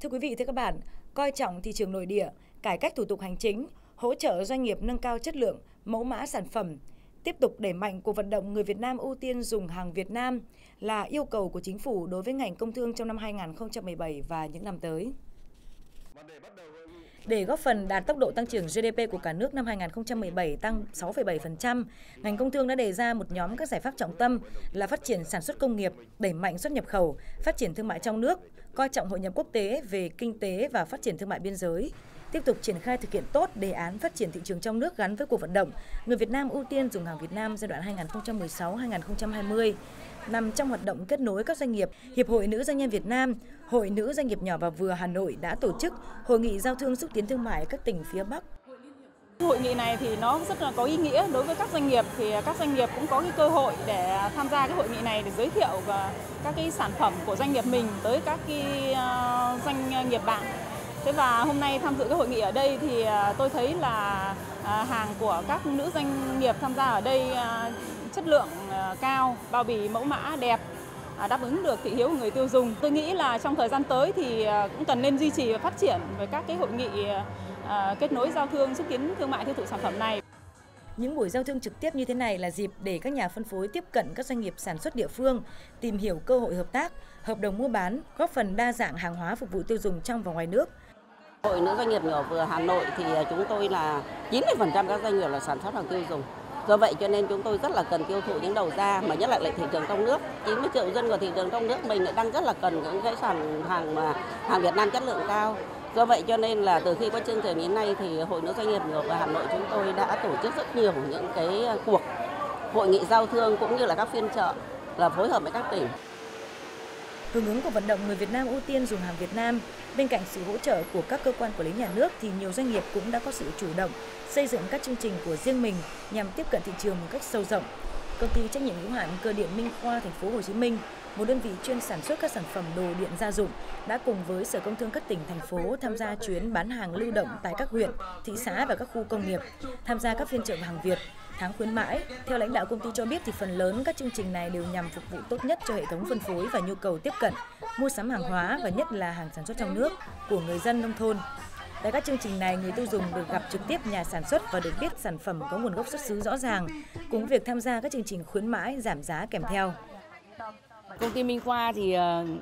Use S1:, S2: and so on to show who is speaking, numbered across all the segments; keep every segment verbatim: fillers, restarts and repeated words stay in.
S1: Thưa quý vị, thưa các bạn, coi trọng thị trường nội địa, cải cách thủ tục hành chính, hỗ trợ doanh nghiệp nâng cao chất lượng, mẫu mã sản phẩm, tiếp tục đẩy mạnh cuộc vận động người Việt Nam ưu tiên dùng hàng Việt Nam là yêu cầu của chính phủ đối với ngành công thương trong năm hai nghìn không trăm mười bảy và những năm tới. Để góp phần đạt tốc độ tăng trưởng giê đê pê của cả nước năm hai nghìn không trăm mười bảy tăng sáu phẩy bảy phần trăm, ngành công thương đã đề ra một nhóm các giải pháp trọng tâm là phát triển sản xuất công nghiệp, đẩy mạnh xuất nhập khẩu, phát triển thương mại trong nước, coi trọng hội nhập quốc tế về kinh tế và phát triển thương mại biên giới, tiếp tục triển khai thực hiện tốt đề án phát triển thị trường trong nước gắn với cuộc vận động người Việt Nam ưu tiên dùng hàng Việt Nam giai đoạn hai nghìn không trăm mười sáu đến hai nghìn không trăm hai mươi. Nằm trong hoạt động kết nối các doanh nghiệp, Hiệp hội Nữ Doanh nhân Việt Nam, Hội Nữ Doanh nghiệp nhỏ và vừa Hà Nội đã tổ chức hội nghị giao thương xúc tiến thương mại các tỉnh phía Bắc.
S2: Hội nghị này thì nó rất là có ý nghĩa đối với các doanh nghiệp, thì các doanh nghiệp cũng có cái cơ hội để tham gia cái hội nghị này để giới thiệu các cái sản phẩm của doanh nghiệp mình tới các cái doanh nghiệp bạn. Thế và hôm nay tham dự cái hội nghị ở đây thì tôi thấy là hàng của các nữ doanh nghiệp tham gia ở đây chất lượng cao, bao bì mẫu mã đẹp, đáp ứng được thị hiếu của người tiêu dùng. Tôi nghĩ là trong thời gian tới thì cũng cần nên duy trì và phát triển với các cái hội nghị kết nối giao thương xúc tiến thương mại tiêu thụ sản phẩm này.
S1: Những buổi giao thương trực tiếp như thế này là dịp để các nhà phân phối tiếp cận các doanh nghiệp sản xuất địa phương, tìm hiểu cơ hội hợp tác, hợp đồng mua bán, góp phần đa dạng hàng hóa phục vụ tiêu dùng trong và ngoài nước.
S3: Hội Nữ Doanh nghiệp nhỏ vừa Hà Nội thì chúng tôi là chín mươi phần trăm các doanh nghiệp là sản xuất hàng tiêu dùng. Do vậy cho nên chúng tôi rất là cần tiêu thụ những đầu ra, mà nhất là lại thị trường trong nước. chín mươi triệu dân của thị trường trong nước mình lại đang rất là cần những cái sản hàng mà hàng Việt Nam chất lượng cao. Do vậy cho nên là từ khi có chương trình đến nay thì Hội Nữ Doanh nghiệp nhỏ vừa Hà Nội chúng tôi đã tổ chức rất nhiều những cái cuộc hội nghị giao thương cũng như là các phiên chợ là phối hợp với các tỉnh.
S1: Hưởng ứng của vận động người Việt Nam ưu tiên dùng hàng Việt Nam, bên cạnh sự hỗ trợ của các cơ quan quản lý nhà nước thì nhiều doanh nghiệp cũng đã có sự chủ động xây dựng các chương trình của riêng mình nhằm tiếp cận thị trường một cách sâu rộng. Công ty trách nhiệm hữu hạn Cơ điện Minh Khoa thành phố Hồ Chí Minh, một đơn vị chuyên sản xuất các sản phẩm đồ điện gia dụng, đã cùng với Sở Công Thương các tỉnh thành phố tham gia chuyến bán hàng lưu động tại các huyện, thị xã và các khu công nghiệp, tham gia các phiên chợ hàng Việt, tháng khuyến mãi. Theo lãnh đạo công ty cho biết thì phần lớn các chương trình này đều nhằm phục vụ tốt nhất cho hệ thống phân phối và nhu cầu tiếp cận, mua sắm hàng hóa và nhất là hàng sản xuất trong nước của người dân nông thôn. Tại các chương trình này, người tiêu dùng được gặp trực tiếp nhà sản xuất và được biết sản phẩm có nguồn gốc xuất xứ rõ ràng, cùng với việc tham gia các chương trình khuyến mãi giảm giá kèm theo.
S4: Công ty Minh Khoa thì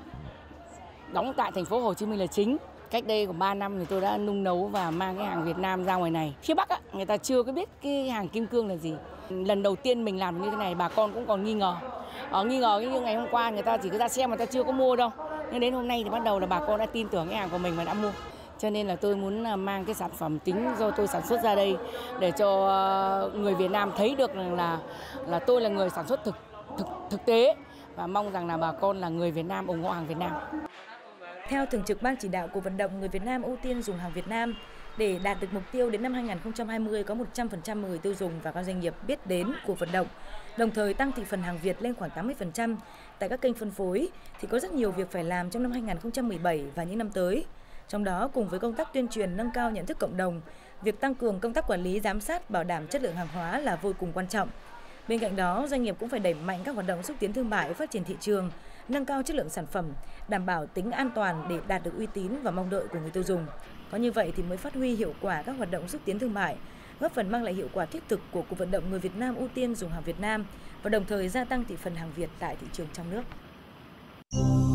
S4: đóng tại thành phố Hồ Chí Minh là chính. Cách đây của ba năm thì tôi đã nung nấu và mang cái hàng Việt Nam ra ngoài này. Phía Bắc á, người ta chưa có biết cái hàng kim cương là gì. Lần đầu tiên mình làm như thế này bà con cũng còn nghi ngờ. Ở nghi ngờ như ngày hôm qua người ta chỉ có ra xem mà người ta chưa có mua đâu. Nhưng đến hôm nay thì bắt đầu là bà con đã tin tưởng cái hàng của mình và đã mua. Cho nên là tôi muốn mang cái sản phẩm chính do tôi sản xuất ra đây để cho người Việt Nam thấy được là là tôi là người sản xuất thực thực thực tế và mong rằng là bà con là người Việt Nam ủng hộ hàng Việt Nam.
S1: Theo Thường trực Ban chỉ đạo cuộc vận động người Việt Nam ưu tiên dùng hàng Việt Nam, để đạt được mục tiêu đến năm hai nghìn không trăm hai mươi có một trăm phần trăm người tiêu dùng và các doanh nghiệp biết đến cuộc vận động, đồng thời tăng thị phần hàng Việt lên khoảng tám mươi phần trăm tại các kênh phân phối, thì có rất nhiều việc phải làm trong năm hai nghìn không trăm mười bảy và những năm tới. Trong đó, cùng với công tác tuyên truyền nâng cao nhận thức cộng đồng, việc tăng cường công tác quản lý giám sát bảo đảm chất lượng hàng hóa là vô cùng quan trọng. Bên cạnh đó, doanh nghiệp cũng phải đẩy mạnh các hoạt động xúc tiến thương mại, phát triển thị trường, nâng cao chất lượng sản phẩm, đảm bảo tính an toàn để đạt được uy tín và mong đợi của người tiêu dùng. Có như vậy thì mới phát huy hiệu quả các hoạt động xúc tiến thương mại, góp phần mang lại hiệu quả thiết thực của cuộc vận động người Việt Nam ưu tiên dùng hàng Việt Nam và đồng thời gia tăng thị phần hàng Việt tại thị trường trong nước.